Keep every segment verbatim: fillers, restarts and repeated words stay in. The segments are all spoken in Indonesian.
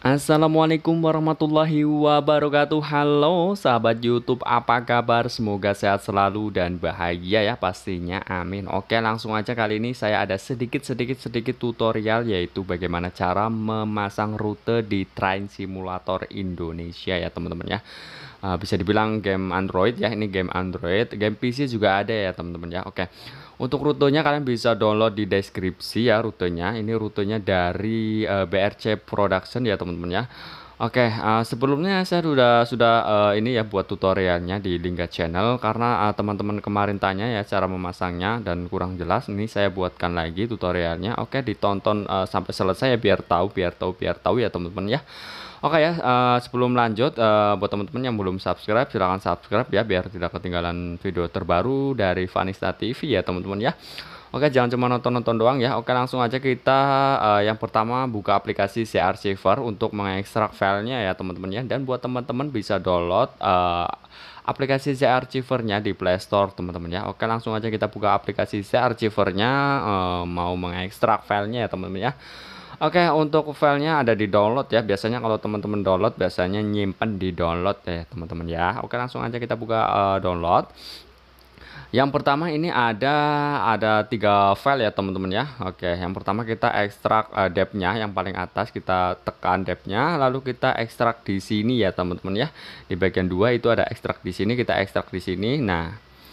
Assalamualaikum warahmatullahi wabarakatuh. Halo sahabat YouTube, apa kabar? Semoga sehat selalu dan bahagia ya pastinya, amin. Oke, langsung aja. Kali ini saya ada sedikit-sedikit sedikit tutorial, yaitu bagaimana cara memasang rute di Train Simulator Indonesia ya teman-teman ya. Uh, bisa dibilang game Android ya, ini game Android, game P C juga ada ya teman-teman ya. Oke, untuk rutenya kalian bisa download di deskripsi ya rutenya. Ini rutenya dari uh, B R C Production ya teman-teman ya. Oke, uh, sebelumnya saya sudah sudah uh, ini ya buat tutorialnya di Lingga Channel, karena uh, teman-teman kemarin tanya ya cara memasangnya dan kurang jelas. Ini saya buatkan lagi tutorialnya. Oke, ditonton uh, sampai selesai ya, biar tahu biar tahu biar tahu ya teman-teman ya. Oke ya, uh, sebelum lanjut, uh, buat teman-teman yang belum subscribe, silahkan subscribe ya, biar tidak ketinggalan video terbaru dari Vanista T V ya teman-teman ya. Oke, jangan cuma nonton-nonton doang ya. Oke, langsung aja kita uh, yang pertama buka aplikasi C Archiver untuk mengekstrak filenya ya teman-teman ya. Dan buat teman-teman bisa download uh, aplikasi C Archiver-nya di Play Store teman-teman ya. Oke, langsung aja kita buka aplikasi C Archiver-nya, uh, mau mengekstrak filenya ya teman-teman ya. Oke, untuk filenya ada di download ya. Biasanya kalau teman-teman download, biasanya nyimpen di download ya teman-teman ya. Oke, langsung aja kita buka uh, download. Yang pertama ini ada ada tiga file ya teman-teman ya. Oke, yang pertama kita ekstrak uh, depth-nya yang paling atas, kita tekan depth-nya, lalu kita ekstrak di sini ya teman-teman ya. Di bagian dua itu ada ekstrak di sini, kita ekstrak di sini. Nah,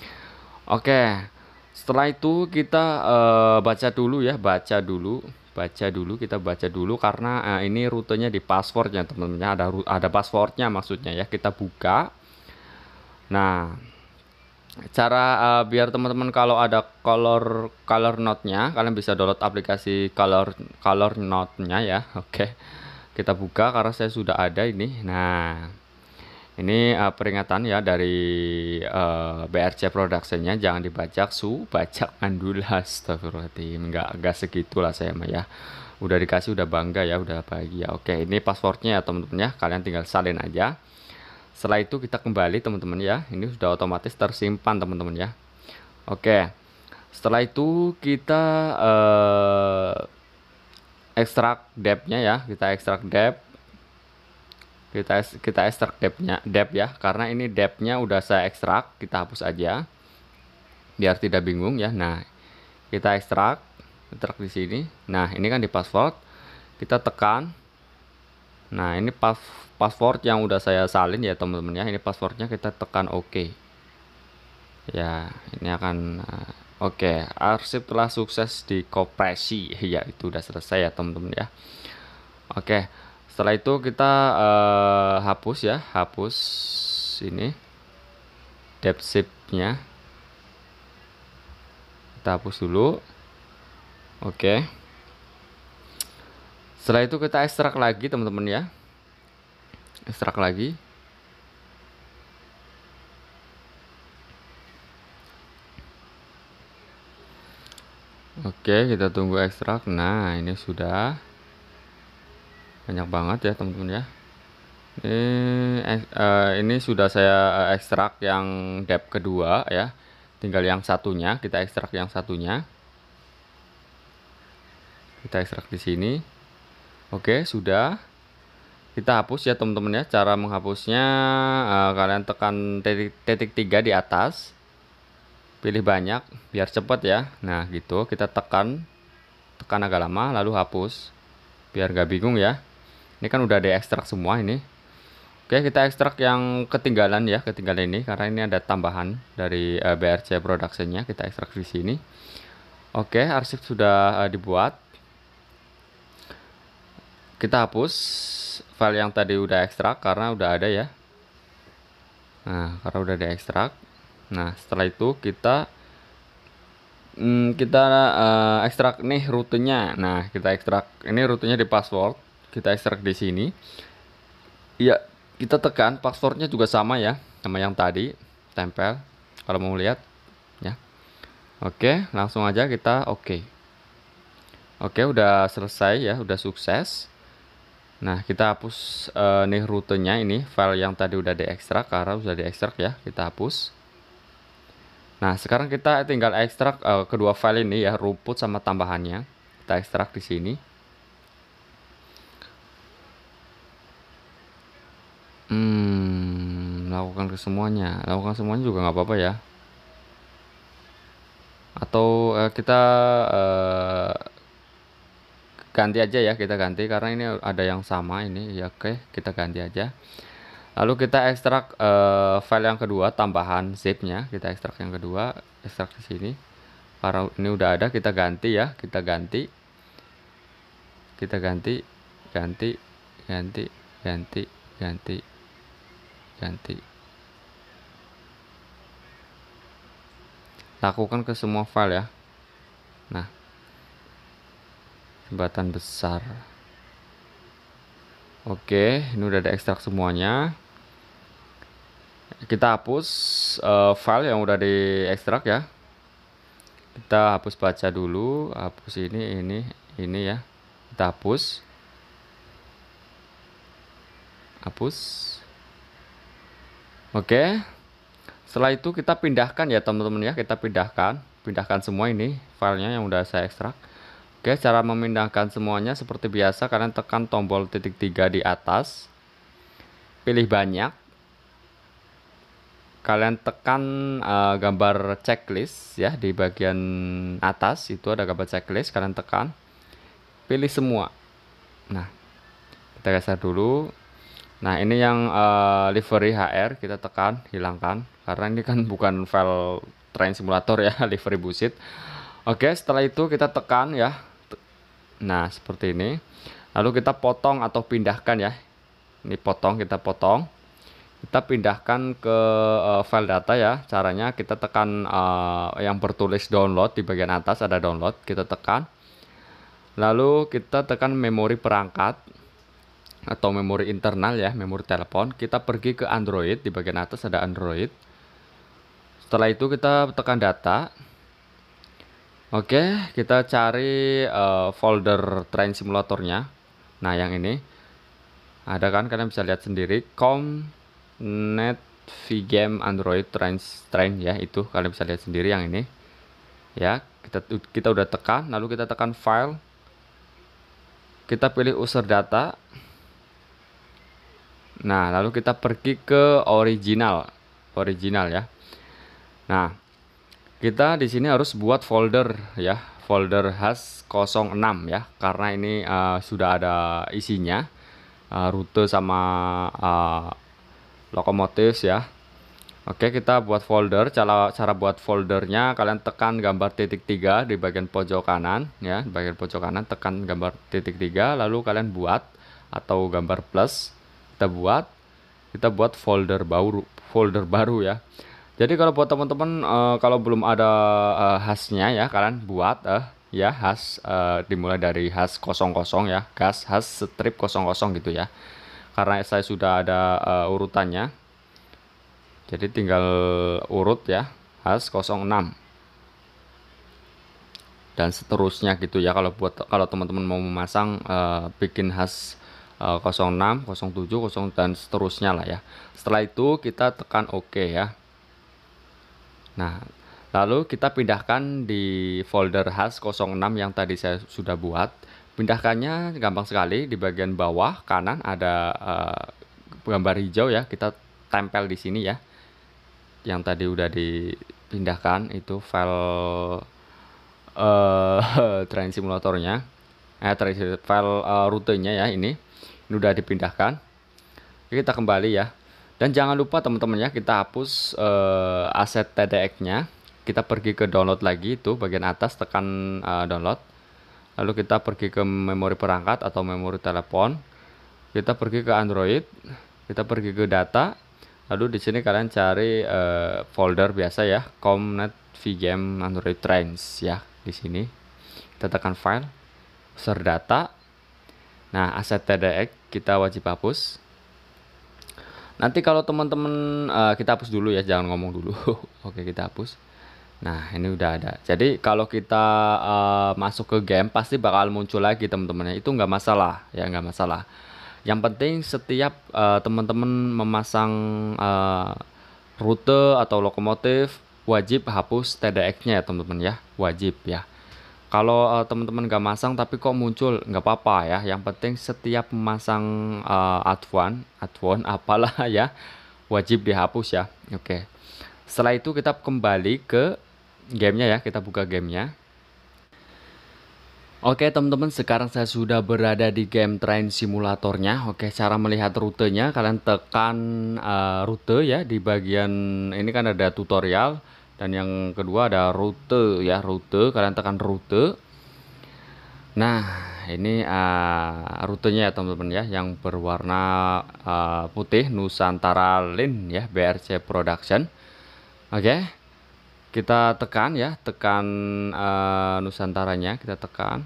oke. Setelah itu kita uh, baca dulu ya, baca dulu. baca dulu kita baca dulu karena uh, ini rutenya di passwordnya teman-teman ya, ada ada passwordnya maksudnya ya. Kita buka. Nah, cara uh, biar teman-teman kalau ada color color note-nya, kalian bisa download aplikasi color color note-nya ya. Oke, kita buka karena saya sudah ada ini. Nah, ini uh, peringatan ya dari uh, B R C Production-nya, jangan dibajak, su bajak mandul. Astagfirullahaladzim, nggak nggak segitulah saya mah ya. Udah dikasih udah bangga ya, udah bahagia. Oke, ini passwordnya ya teman-teman ya, kalian tinggal salin aja. Setelah itu kita kembali teman-teman ya, ini sudah otomatis tersimpan teman-teman ya. Oke, setelah itu kita uh, ekstrak depth-nya ya, kita ekstrak depth. kita kita ekstrak depth-nya depth ya, karena ini depth-nya udah saya ekstrak, kita hapus aja biar tidak bingung ya. Nah, kita ekstrak ekstrak di sini. Nah, ini kan di password, kita tekan. Nah, ini pas password yang udah saya salin ya teman-teman ya. Ini passwordnya, kita tekan oke ya. Ini akan uh, oke, okay. Arsip telah sukses dikompresi ya, itu udah selesai ya teman-teman ya. Oke, okay. Setelah itu kita uh, hapus ya, hapus ini depth zip-nya, kita hapus dulu. Oke, okay. Setelah itu kita ekstrak lagi teman-teman ya, ekstrak lagi. Oke, okay, kita tunggu ekstrak. Nah, ini sudah banyak banget ya teman-teman ya. Ini uh, ini sudah saya ekstrak yang depth kedua ya, tinggal yang satunya, kita ekstrak yang satunya, kita ekstrak di sini. Oke, sudah, kita hapus ya teman-teman ya. Cara menghapusnya, uh, kalian tekan titik, titik tiga di atas, pilih banyak biar cepat ya. Nah gitu, kita tekan tekan agak lama lalu hapus biar gak bingung ya. Ini kan udah diekstrak semua ini. Oke, kita ekstrak yang ketinggalan ya, ketinggalan ini karena ini ada tambahan dari uh, B R C Production-nya, kita ekstrak di sini. Oke, arsip sudah uh, dibuat. Kita hapus file yang tadi udah ekstrak karena udah ada ya. Nah, karena udah diekstrak. Nah, setelah itu kita hmm, kita uh, ekstrak nih rutenya. Nah, kita ekstrak ini rutenya di password, kita ekstrak di sini. Iya, kita tekan passwordnya juga sama ya, sama yang tadi, tempel kalau mau lihat ya. Oke, langsung aja kita oke. Oke, udah selesai ya, udah sukses. Nah, kita hapus uh, nih rutenya, ini file yang tadi udah diekstrak karena udah diekstrak ya, kita hapus. Nah, sekarang kita tinggal ekstrak uh, kedua file ini ya, rumput sama tambahannya. Kita ekstrak di sini. Hmm, lakukan ke semuanya. Lakukan semuanya juga nggak apa-apa ya. Atau uh, kita uh, ganti aja ya, kita ganti karena ini ada yang sama ini ya. Oke, kita ganti aja. Lalu kita ekstrak uh, file yang kedua, tambahan zipnya. Kita ekstrak yang kedua, ekstrak di sini. Karena ini udah ada, kita ganti ya, kita ganti, kita ganti, ganti, ganti, ganti, ganti, ganti. Lakukan ke semua file ya. Nah, jembatan besar. Oke, ini udah ada ekstrak semuanya. Kita hapus uh, file yang udah diekstrak ya. Kita hapus baca dulu, hapus ini, ini, ini ya. Kita hapus, hapus. Oke. Setelah itu kita pindahkan ya teman-teman ya. Kita pindahkan, pindahkan semua ini filenya yang udah saya ekstrak. Oke, cara memindahkan semuanya seperti biasa, kalian tekan tombol titik tiga di atas, pilih banyak, kalian tekan uh, gambar checklist ya di bagian atas itu ada gambar checklist, kalian tekan, pilih semua. Nah, kita geser dulu. Nah, ini yang uh, livery H R kita tekan, hilangkan karena ini kan bukan file train simulator ya, livery bullshit. Oke, setelah itu kita tekan ya. Nah, seperti ini. Lalu kita potong atau pindahkan ya. Ini potong, kita potong. Kita pindahkan ke uh, file data ya. Caranya kita tekan uh, yang bertulis download di bagian atas ada download, kita tekan. Lalu kita tekan memori perangkat atau memori internal ya, memori telepon. Kita pergi ke Android, di bagian atas ada Android. Setelah itu kita tekan data. Oke, kita cari uh, folder train simulatornya. Nah, yang ini ada kan, kalian bisa lihat sendiri, com net vgame android train train ya, itu kalian bisa lihat sendiri yang ini ya. Kita kita udah tekan, lalu kita tekan file, kita pilih user data. Nah, lalu kita pergi ke original original ya. Nah, kita di sini harus buat folder ya, folder hash nol enam ya, karena ini uh, sudah ada isinya, uh, rute sama uh, lokomotif ya. Oke, kita buat folder. Cara cara buat foldernya, kalian tekan gambar titik tiga di bagian pojok kanan ya, di bagian pojok kanan tekan gambar titik tiga, lalu kalian buat atau gambar plus, kita buat kita buat folder baru folder baru ya. Jadi kalau buat teman-teman uh, kalau belum ada uh, hashnya ya, kalian buat uh, ya hash uh, dimulai dari hash nol nol ya, gas hash strip nol nol gitu ya. Karena saya sudah ada uh, urutannya, jadi tinggal urut ya, hash nol enam dan seterusnya gitu ya. Kalau buat kalau teman-teman mau memasang uh, bikin hash uh, nol enam, nol tujuh, nol dan seterusnya lah ya. Setelah itu kita tekan OK ya. Nah, lalu kita pindahkan di folder hash nol enam yang tadi saya sudah buat. Pindahkannya gampang sekali, di bagian bawah kanan ada uh, gambar hijau ya, kita tempel di sini ya. Yang tadi udah dipindahkan itu file uh, train simulatornya, eh file uh, rutenya ya, ini. Ini udah dipindahkan. Kita kembali ya. Dan jangan lupa teman-teman ya, kita hapus uh, aset T D X-nya. Kita pergi ke download lagi, itu bagian atas tekan uh, download. Lalu kita pergi ke memori perangkat atau memori telepon. Kita pergi ke Android, kita pergi ke data. Lalu di sini kalian cari uh, folder biasa ya, com net vgame android trains ya, di sini. Kita tekan file, user data. Nah, aset T D X kita wajib hapus. Nanti kalau teman-teman uh, kita hapus dulu ya, jangan ngomong dulu. Oke, kita hapus. Nah, ini udah ada. Jadi kalau kita uh, masuk ke game pasti bakal muncul lagi teman-teman. Itu nggak masalah ya, nggak masalah. Yang penting setiap uh, teman-teman memasang uh, rute atau lokomotif wajib hapus T D X-nya ya teman-teman ya, wajib ya. Kalau uh, teman-teman nggak masang tapi kok muncul, nggak apa-apa ya. Yang penting setiap memasang uh, advance, advance apalah ya, wajib dihapus ya. Oke. Setelah itu kita kembali ke gamenya ya. Kita buka gamenya. Oke teman-teman, sekarang saya sudah berada di game train simulatornya. Oke, cara melihat rutenya kalian tekan uh, rute ya di bagian ini kan ada tutorial, dan yang kedua ada rute ya, rute kalian tekan rute. Nah, ini uh, rutenya ya teman-teman ya, yang berwarna uh, putih, Nusantara Line ya, B R C Production. Oke, kita tekan ya, tekan uh, Nusantaranya, kita tekan.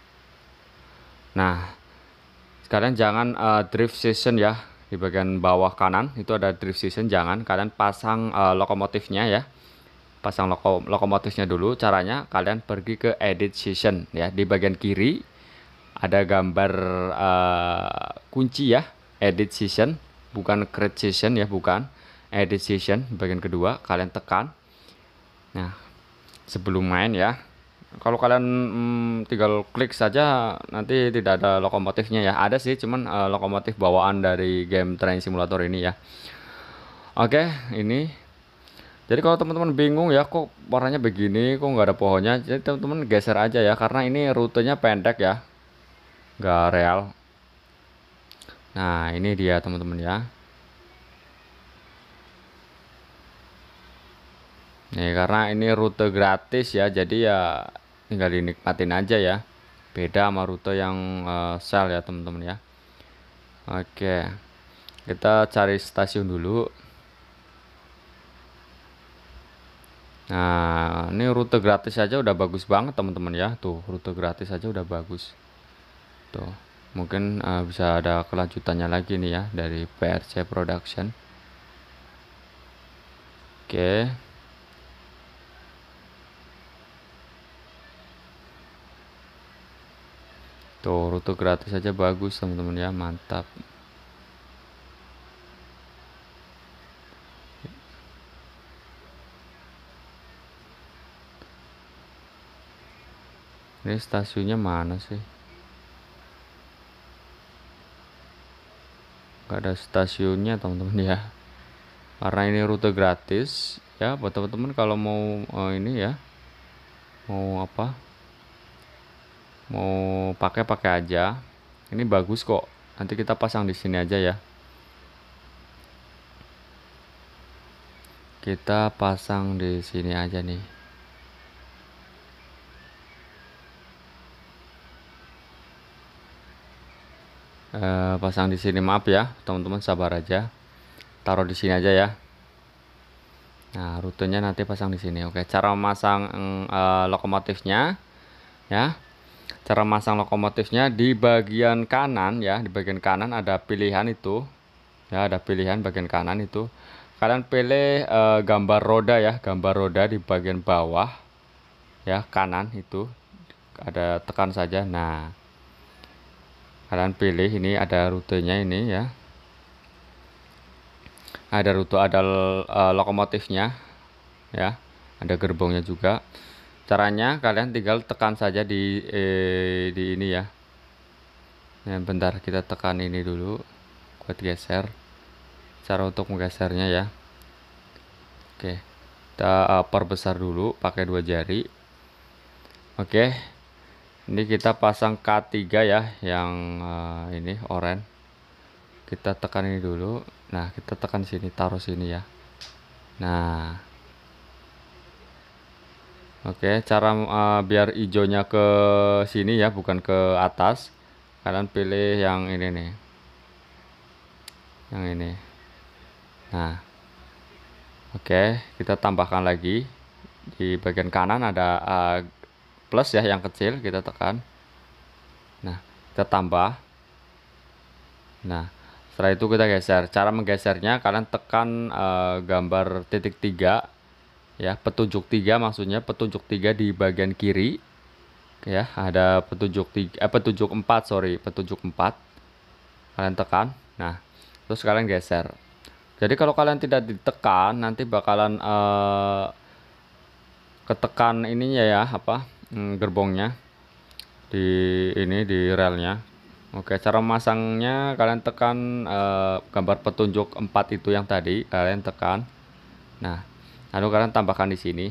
Nah, kalian jangan uh, drift session ya, di bagian bawah kanan itu ada drift session, jangan. Kalian pasang uh, lokomotifnya ya, pasang loko lokomotifnya dulu. Caranya kalian pergi ke edit session ya, di bagian kiri ada gambar uh, kunci ya, edit session, bukan create session ya, bukan. Edit session bagian kedua kalian tekan. Nah, sebelum main ya, kalau kalian mm, tinggal klik saja nanti tidak ada lokomotifnya ya. Ada sih, cuman uh, lokomotif bawaan dari game train simulator ini ya. Oke, ini. Jadi kalau teman-teman bingung ya, kok warnanya begini, kok nggak ada pohonnya, jadi teman-teman geser aja ya, karena ini rutenya pendek ya, nggak real. Nah, ini dia teman-teman ya. Nih, karena ini rute gratis ya, jadi ya tinggal dinikmatin aja ya. Beda sama rute yang uh, sel ya teman-teman ya. Oke, kita cari stasiun dulu. Nah, ini rute gratis aja udah bagus banget teman-teman ya. Tuh, rute gratis aja udah bagus. Tuh, mungkin uh, bisa ada kelanjutannya lagi nih ya dari P R C Production. Oke. Tuh, rute gratis aja bagus teman-teman ya, mantap. Ini stasiunnya mana sih? Gak ada stasiunnya teman-teman ya. Karena ini rute gratis ya, buat teman-teman kalau mau uh, ini ya, mau apa? Mau pakai pakai aja. Ini bagus kok. Nanti kita pasang di sini aja ya. Kita pasang di sini aja nih. Uh, pasang di sini, maaf ya teman-teman, sabar aja. Taruh di sini aja ya. Nah, rutenya nanti pasang di sini. Oke, cara memasang uh, lokomotifnya ya. Cara masang lokomotifnya di bagian kanan ya, di bagian kanan ada pilihan itu. Ya, ada pilihan bagian kanan itu. Kalian pilih uh, gambar roda ya, gambar roda di bagian bawah. Ya, kanan itu. Ada, tekan saja. Nah, kalian pilih, ini ada rutenya ini ya. Ada rute, ada uh, lokomotifnya ya. Ada gerbongnya juga. Caranya kalian tinggal tekan saja di eh, di ini ya. Nah, bentar kita tekan ini dulu buat geser. Cara untuk menggesernya ya. Oke, kita uh, perbesar dulu pakai dua jari. Oke, ini kita pasang K tiga ya, yang uh, ini oranye. Kita tekan ini dulu. Nah, kita tekan sini, taruh sini ya. Nah, oke, cara uh, biar hijaunya ke sini ya, bukan ke atas. Kalian pilih yang ini nih. Yang ini. Nah. Oke, kita tambahkan lagi. Di bagian kanan ada uh, plus ya, yang kecil, kita tekan. Nah, kita tambah. Nah, setelah itu kita geser. Cara menggesernya kalian tekan uh, gambar titik tiga. Ya, petunjuk tiga, maksudnya petunjuk tiga di bagian kiri ya, ada petunjuk tiga, eh, petunjuk empat, sorry, petunjuk empat, kalian tekan. Nah, terus kalian geser. Jadi kalau kalian tidak ditekan, nanti bakalan uh, ketekan ininya ya, apa hmm, gerbongnya di ini di relnya. Oke, cara memasangnya kalian tekan eh, gambar petunjuk empat itu yang tadi kalian tekan. Nah, lalu kalian tambahkan di sini.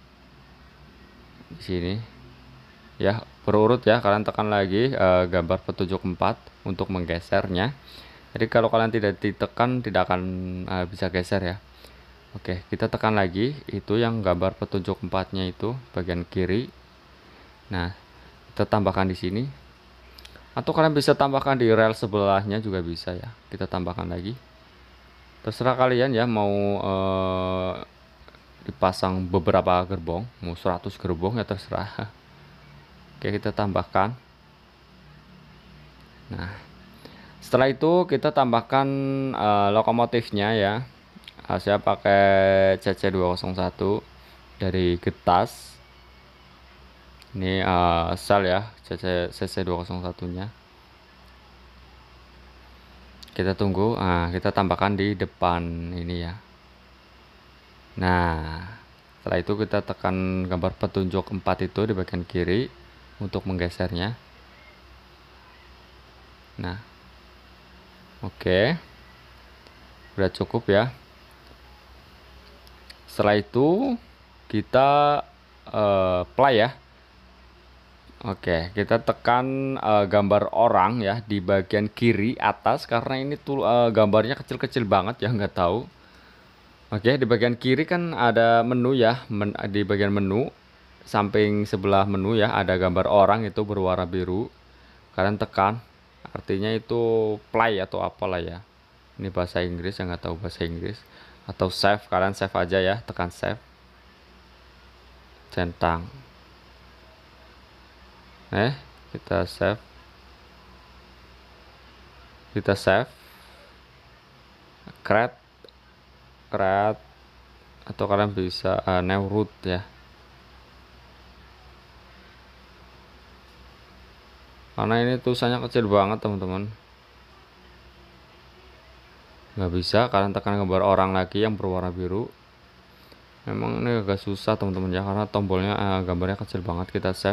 Di sini. Ya, berurut ya, kalian tekan lagi eh, gambar petunjuk empat untuk menggesernya. Jadi kalau kalian tidak ditekan tidak akan eh, bisa geser ya. Oke, kita tekan lagi itu yang gambar petunjuk empatnya itu bagian kiri. Nah, kita tambahkan di sini. Atau kalian bisa tambahkan di rel sebelahnya juga bisa ya. Kita tambahkan lagi. Terserah kalian ya mau eh, dipasang beberapa gerbong, mau seratus gerbong ya terserah. Oke, kita tambahkan. Nah, setelah itu kita tambahkan uh, lokomotifnya ya. Uh, saya pakai C C dua nol satu dari Getas. Ini uh, sel ya, C C dua nol satu nya. Kita tunggu, nah, kita tambahkan di depan ini ya. Nah, setelah itu kita tekan gambar petunjuk empat itu di bagian kiri untuk menggesernya. Nah, oke, udah cukup ya. Setelah itu kita uh, play ya. Oke, kita tekan uh, gambar orang ya di bagian kiri atas karena ini tuh uh, gambarnya kecil-kecil banget ya, nggak tahu. Oke, di bagian kiri kan ada menu ya, men di bagian menu samping sebelah menu ya ada gambar orang itu berwarna biru. Kalian tekan, artinya itu play atau apalah ya. Ini bahasa Inggris, yang nggak tahu bahasa Inggris. Atau save, kalian save aja ya, tekan save. Centang. Eh, kita save. Kita save. Create. Create. Atau kalian bisa uh, new root ya. Karena ini tulisannya kecil banget teman-teman. Nggak bisa, kalian tekan gambar orang lagi yang berwarna biru. Memang ini agak susah teman-teman ya, karena tombolnya uh, gambarnya kecil banget. Kita save.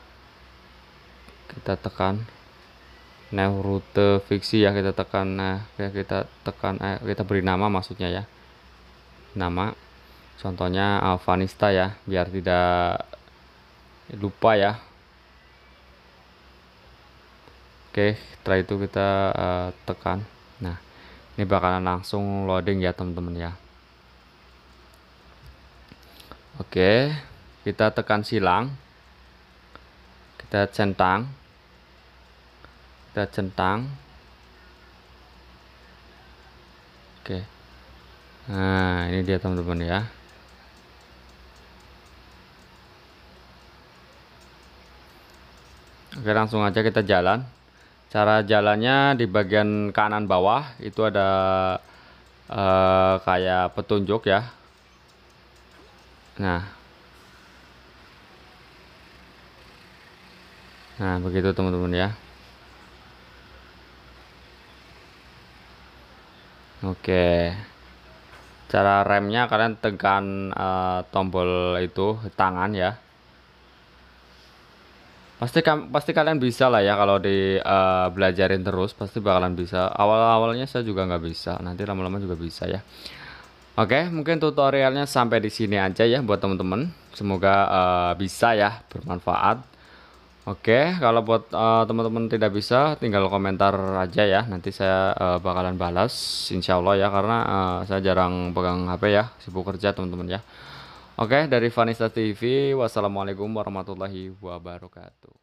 Kita tekan new rute fiksi ya, kita tekan nah kita tekan eh, kita beri nama maksudnya ya, nama contohnya uh, Vanista ya, biar tidak lupa ya. Oke, setelah itu kita uh, tekan. Nah, ini bakalan langsung loading ya teman-teman ya. Oke, kita tekan silang, kita centang, kita centang. Oke, nah ini dia teman-teman ya. Oke, langsung aja kita jalan. Cara jalannya di bagian kanan bawah itu ada uh, kayak petunjuk ya. Nah, nah begitu teman-teman ya. Oke, cara remnya kalian tekan uh, tombol itu tangan ya. Pasti pasti kalian bisa lah ya kalau di uh, belajarin terus pasti bakalan bisa. Awal-awalnya saya juga nggak bisa, nanti lama-lama juga bisa ya. Oke, mungkin tutorialnya sampai di sini aja ya buat teman-teman. Semoga uh, bisa ya, bermanfaat. Oke, kalau buat uh, teman-teman tidak bisa, tinggal komentar aja ya. Nanti saya uh, bakalan balas, insya Allah ya, karena uh, saya jarang pegang H P ya, sibuk kerja teman-teman ya. Oke, dari Vanista T V, wassalamualaikum warahmatullahi wabarakatuh.